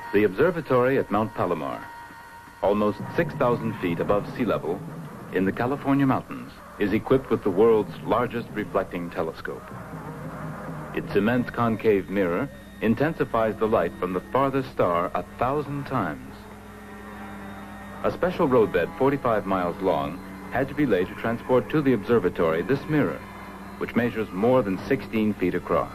The observatory at Mount Palomar, almost 6,000 feet above sea level in the California mountains, is equipped with the world's largest reflecting telescope. Its immense concave mirror intensifies the light from the farthest star 1,000 times. A special roadbed 45 miles long had to be laid to transport to the observatory this mirror, which measures more than 16 feet across.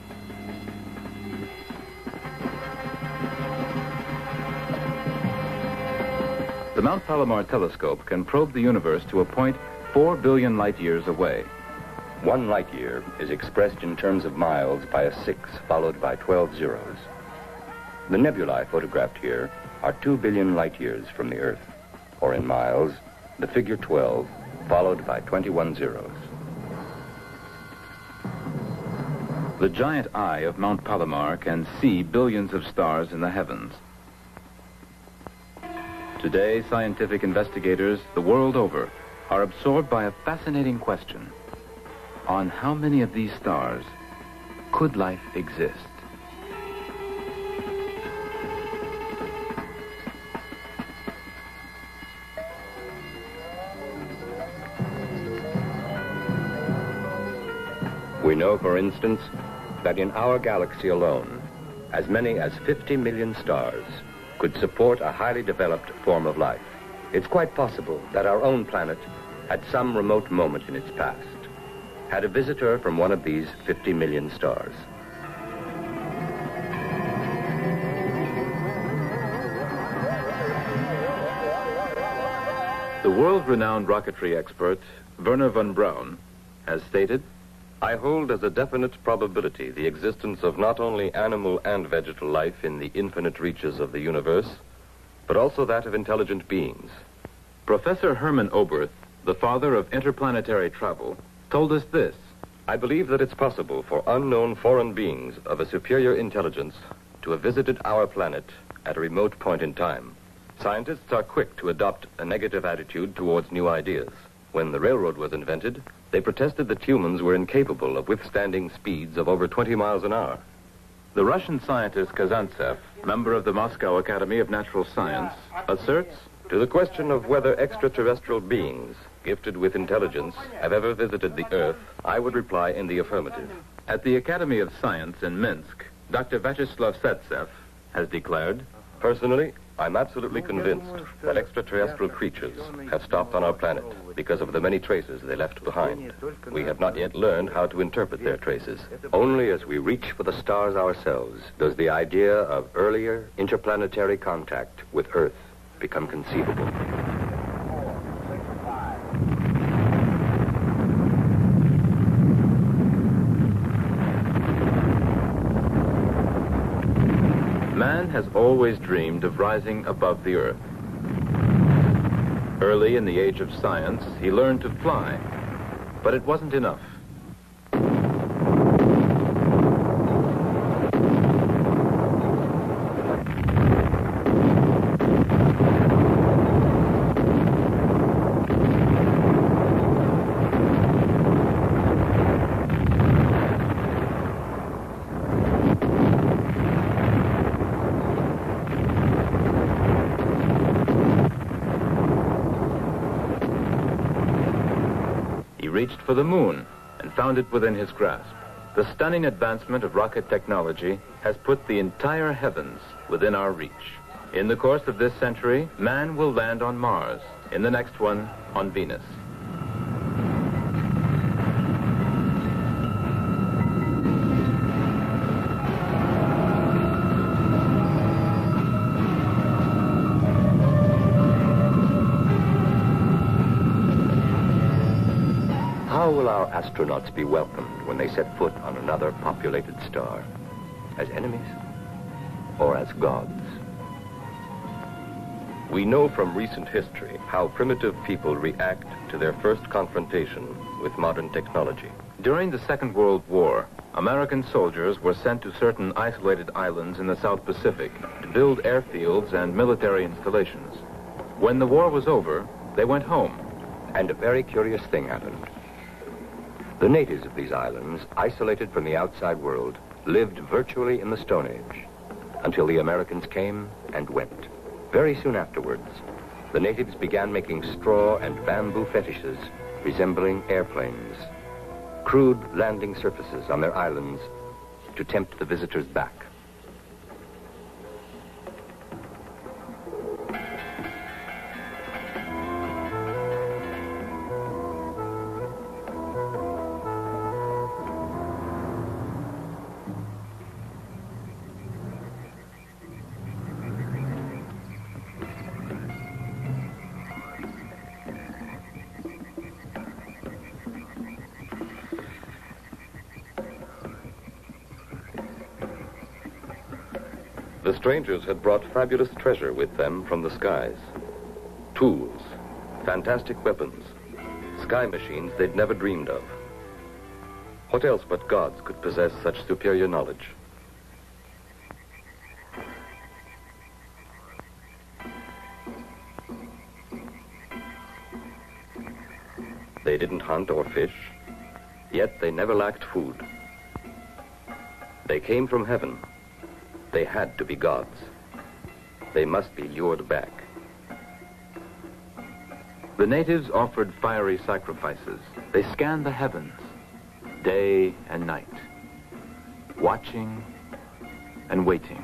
The Mount Palomar telescope can probe the universe to a point 4 billion light years away. 1 light year is expressed in terms of miles by a 6 followed by 12 zeros. The nebulae photographed here are 2 billion light years from the Earth, or in miles, the figure 12 followed by 21 zeros. The giant eye of Mount Palomar can see billions of stars in the heavens. Today, scientific investigators the world over are absorbed by a fascinating question. On how many of these stars could life exist? We know, for instance, that in our galaxy alone, as many as 50 million stars could support a highly developed form of life. It's quite possible that our own planet, at some remote moment in its past, had a visitor from one of these 50 million stars. The world-renowned rocketry expert, Wernher von Braun, has stated, I hold as a definite probability the existence of not only animal and vegetal life in the infinite reaches of the universe, but also that of intelligent beings. Professor Hermann Oberth, the father of interplanetary travel, told us this. I believe that it's possible for unknown foreign beings of a superior intelligence to have visited our planet at a remote point in time. Scientists are quick to adopt a negative attitude towards new ideas. When the railroad was invented, they protested that humans were incapable of withstanding speeds of over 20 miles an hour. The Russian scientist Kazantsev, member of the Moscow Academy of Natural Science, asserts, to the question of whether extraterrestrial beings, gifted with intelligence, have ever visited the Earth, I would reply in the affirmative. At the Academy of Science in Minsk, Dr. Vyacheslav Setsev has declared, personally, I'm absolutely convinced that extraterrestrial creatures have stopped on our planet because of the many traces they left behind. We have not yet learned how to interpret their traces. Only as we reach for the stars ourselves does the idea of earlier interplanetary contact with Earth become conceivable. Man has always dreamed of rising above the Earth. Early in the age of science, he learned to fly, but it wasn't enough. Reached for the moon and found it within his grasp. The stunning advancement of rocket technology has put the entire heavens within our reach. In the course of this century, man will land on Mars, in the next one on Venus. How will our astronauts be welcomed when they set foot on another populated star? As enemies or as gods? We know from recent history how primitive people react to their first confrontation with modern technology. During the Second World War, American soldiers were sent to certain isolated islands in the South Pacific to build airfields and military installations. When the war was over, they went home. And a very curious thing happened. The natives of these islands, isolated from the outside world, lived virtually in the Stone Age. until the Americans came and went. Very soon afterwards, the natives began making straw and bamboo fetishes resembling airplanes, crude landing surfaces on their islands to tempt the visitors back. The strangers had brought fabulous treasure with them from the skies. Tools, fantastic weapons, sky machines they'd never dreamed of. What else but gods could possess such superior knowledge? They didn't hunt or fish, yet they never lacked food. They came from heaven. They had to be gods. They must be lured back. The natives offered fiery sacrifices. They scanned the heavens, day and night, watching and waiting.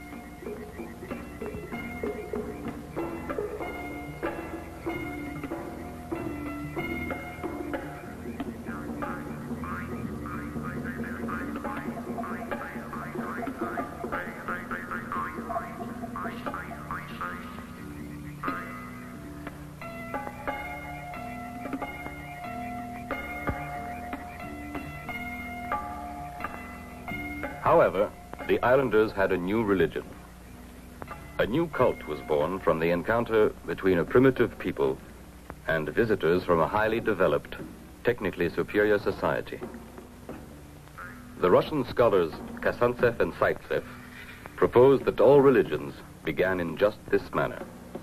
However, the islanders had a new religion. A new cult was born from the encounter between a primitive people and visitors from a highly developed, technically superior society. The Russian scholars Kazantsev and Zaitsev proposed that all religions began in just this manner.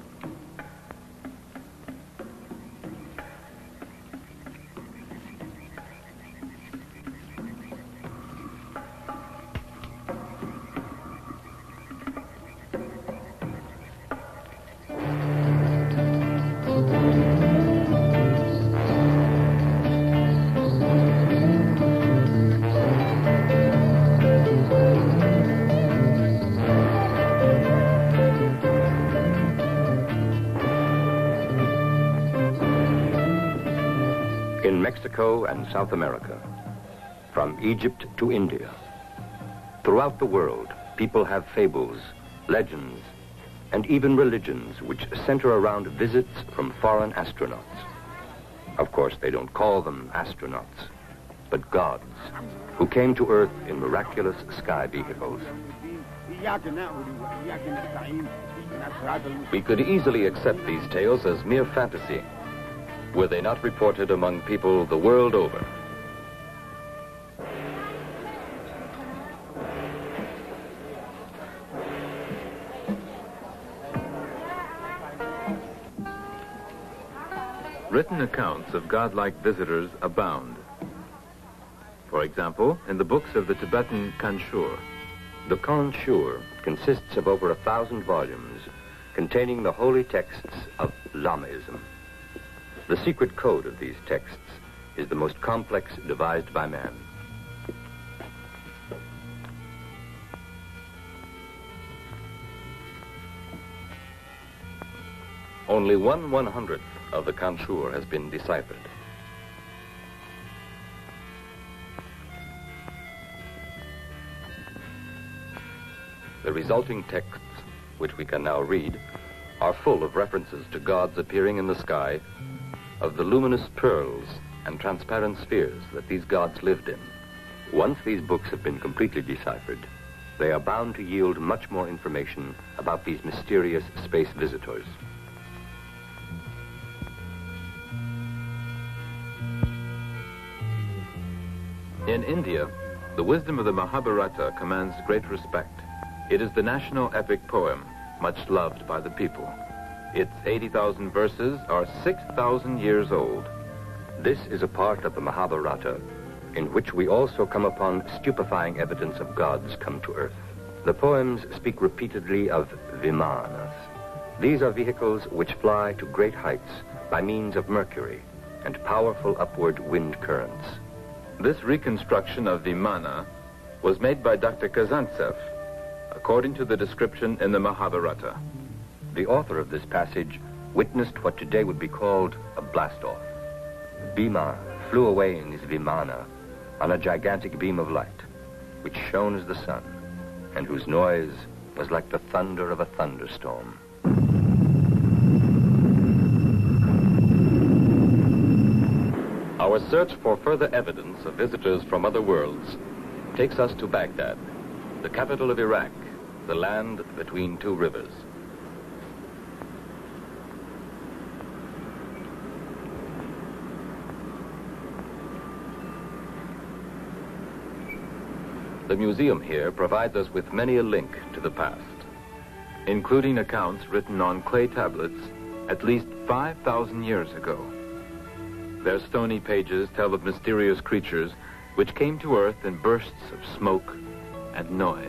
In Mexico and South America, from Egypt to India, throughout the world, people have fables, legends, and even religions which center around visits from foreign astronauts. Of course, they don't call them astronauts, but gods who came to Earth in miraculous sky vehicles. We could easily accept these tales as mere fantasy, were they not reported among people the world over. Written accounts of godlike visitors abound. For example, in the books of the Tibetan Kanshur. The Kanshur consists of over 1,000 volumes containing the holy texts of Lamaism. The secret code of these texts is the most complex devised by man. Only 1/100th of the Kanshur has been deciphered. The resulting texts, which we can now read, are full of references to gods appearing in the sky, of the luminous pearls and transparent spheres that these gods lived in. Once these books have been completely deciphered, they are bound to yield much more information about these mysterious space visitors. In India, the wisdom of the Mahabharata commands great respect. It is the national epic poem, much loved by the people. Its 80,000 verses are 6,000 years old. This is a part of the Mahabharata in which we also come upon stupefying evidence of gods come to Earth. The poems speak repeatedly of vimanas. These are vehicles which fly to great heights by means of mercury and powerful upward wind currents. This reconstruction of Vimana was made by Dr. Kazantsev, according to the description in the Mahabharata. The author of this passage witnessed what today would be called a blast-off. Bhima flew away in his Vimana on a gigantic beam of light, which shone as the sun, and whose noise was like the thunder of a thunderstorm. Our search for further evidence of visitors from other worlds takes us to Baghdad, the capital of Iraq, the land between two rivers. The museum here provides us with many a link to the past, including accounts written on clay tablets at least 5,000 years ago. Their stony pages tell of mysterious creatures which came to Earth in bursts of smoke and noise.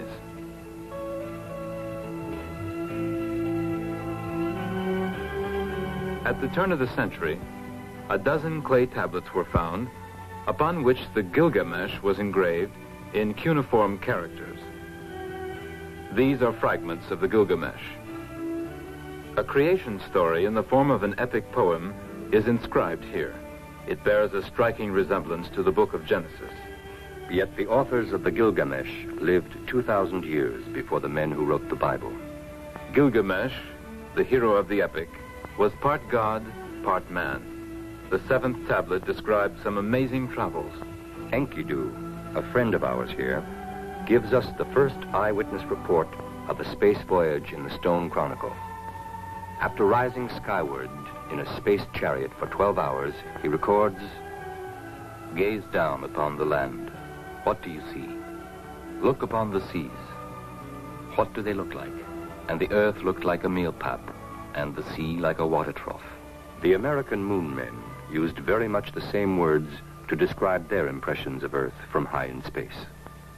At the turn of the century, a dozen clay tablets were found upon which the Gilgamesh was engraved in cuneiform characters. These are fragments of the Gilgamesh. A creation story in the form of an epic poem is inscribed here. It bears a striking resemblance to the book of Genesis. Yet the authors of the Gilgamesh lived 2,000 years before the men who wrote the Bible. Gilgamesh, the hero of the epic, was part god, part man. The seventh tablet describes some amazing travels. Enkidu, a friend of ours here, gives us the first eyewitness report of a space voyage in the Stone Chronicle. After rising skyward in a space chariot for 12 hours, he records, "Gaze down upon the land. What do you see? Look upon the seas. What do they look like? And the earth looked like a meal pap, and the sea like a water trough." The American moon men used very much the same words to describe their impressions of Earth from high in space.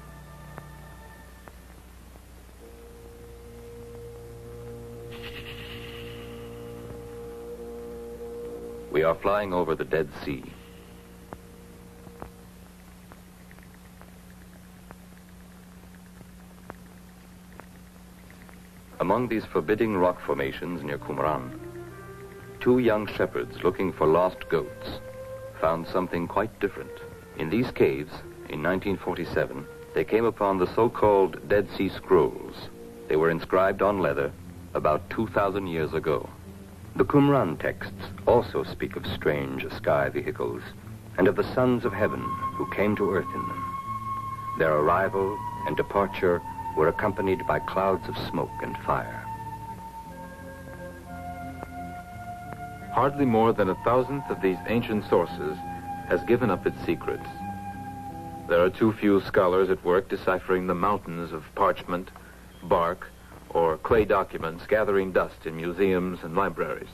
We are flying over the Dead Sea. Among these forbidding rock formations near Qumran, two young shepherds looking for lost goats found something quite different. In these caves, in 1947, they came upon the so-called Dead Sea Scrolls. They were inscribed on leather about 2,000 years ago. The Qumran texts also speak of strange sky vehicles and of the sons of heaven who came to earth in them. Their arrival and departure were accompanied by clouds of smoke and fire. Hardly more than 1,000th of these ancient sources has given up its secrets. There are too few scholars at work deciphering the mountains of parchment, bark, or clay documents gathering dust in museums and libraries.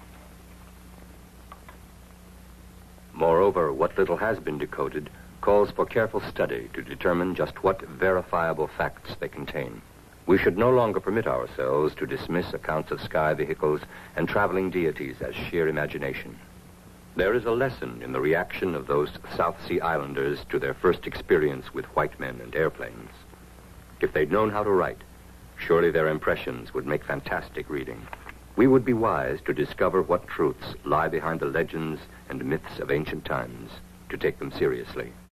Moreover, what little has been decoded calls for careful study to determine just what verifiable facts they contain. We should no longer permit ourselves to dismiss accounts of sky vehicles and traveling deities as sheer imagination. There is a lesson in the reaction of those South Sea Islanders to their first experience with white men and airplanes. If they'd known how to write, surely their impressions would make fantastic reading. We would be wise to discover what truths lie behind the legends and myths of ancient times, to take them seriously.